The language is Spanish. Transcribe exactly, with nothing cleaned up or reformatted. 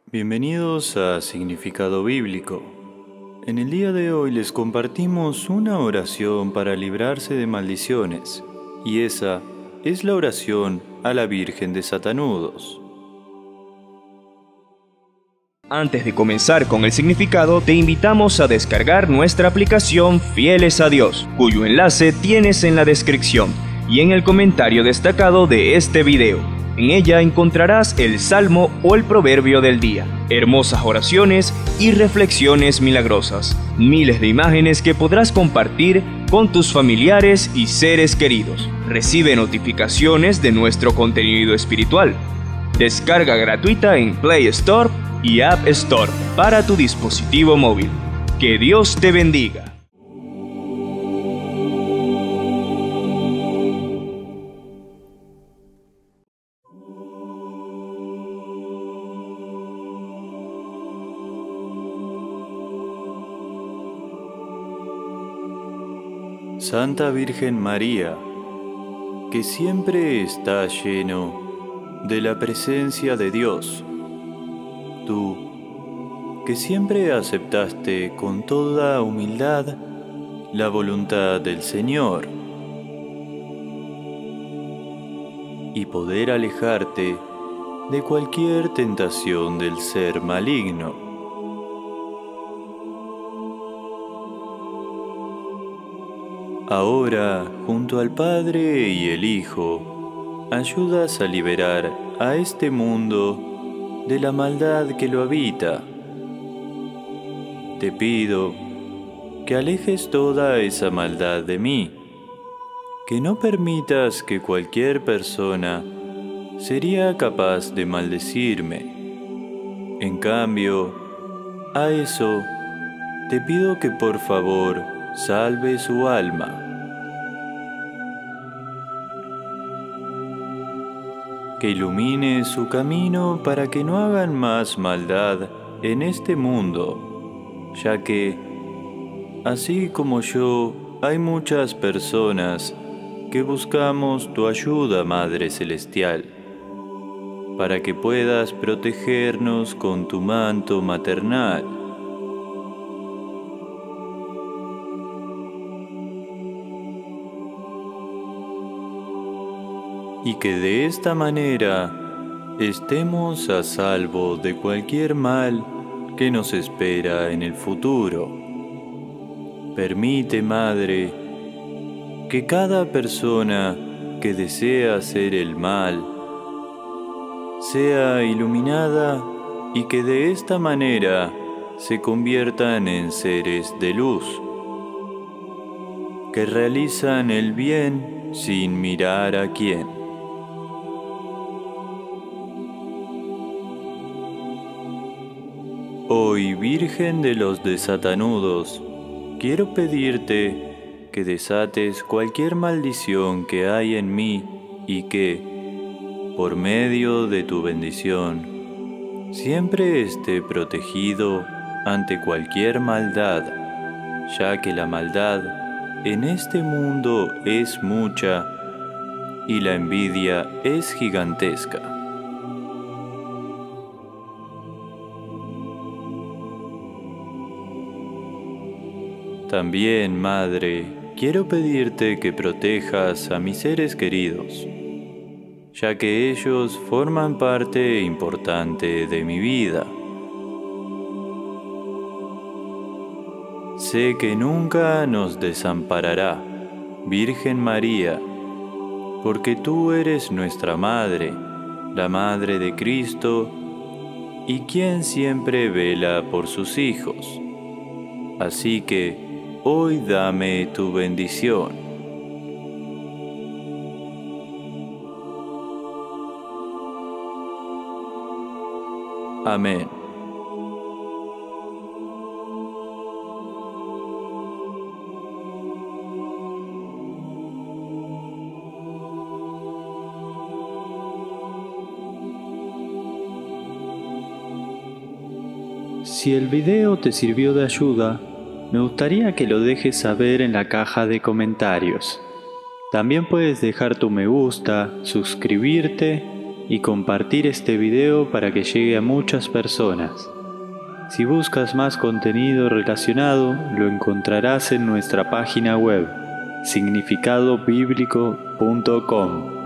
Bienvenidos a Significado Bíblico. En el día de hoy les compartimos una oración para librarse de maldiciones, y esa es la oración a la Virgen de Satanudos. Antes de comenzar con el significado, te invitamos a descargar nuestra aplicación Fieles a Dios, cuyo enlace tienes en la descripción y en el comentario destacado de este video. En ella encontrarás el salmo o el proverbio del día, hermosas oraciones y reflexiones milagrosas, miles de imágenes que podrás compartir con tus familiares y seres queridos. Recibe notificaciones de nuestro contenido espiritual. Descarga gratuita en Play Store y App Store para tu dispositivo móvil. Que Dios te bendiga. Santa Virgen María, que siempre está lleno de la presencia de Dios, tú, que siempre aceptaste con toda humildad la voluntad del Señor y poder alejarte de cualquier tentación del ser maligno. Ahora, junto al Padre y el Hijo, ayudas a liberar a este mundo de la maldad que lo habita. Te pido que alejes toda esa maldad de mí, que no permitas que cualquier persona sería capaz de maldecirme. En cambio, a eso te pido que por favor salve su alma. Que ilumine su camino para que no hagan más maldad en este mundo, ya que, así como yo, hay muchas personas que buscamos tu ayuda, Madre Celestial, para que puedas protegernos con tu manto maternal. Y que de esta manera estemos a salvo de cualquier mal que nos espera en el futuro. Permite, Madre, que cada persona que desea hacer el mal sea iluminada y que de esta manera se conviertan en seres de luz, que realizan el bien sin mirar a quién. Hoy, Virgen de los Desatanudos, quiero pedirte que desates cualquier maldición que hay en mí y que, por medio de tu bendición, siempre esté protegido ante cualquier maldad, ya que la maldad en este mundo es mucha y la envidia es gigantesca. También, Madre, quiero pedirte que protejas a mis seres queridos, ya que ellos forman parte importante de mi vida. Sé que nunca nos desamparará, Virgen María, porque tú eres nuestra Madre, la Madre de Cristo, y quien siempre vela por sus hijos. Así que, hoy dame tu bendición. Amén. Si el video te sirvió de ayuda, me gustaría que lo dejes saber en la caja de comentarios. También puedes dejar tu me gusta, suscribirte y compartir este video para que llegue a muchas personas. Si buscas más contenido relacionado, lo encontrarás en nuestra página web significado bíblico punto com.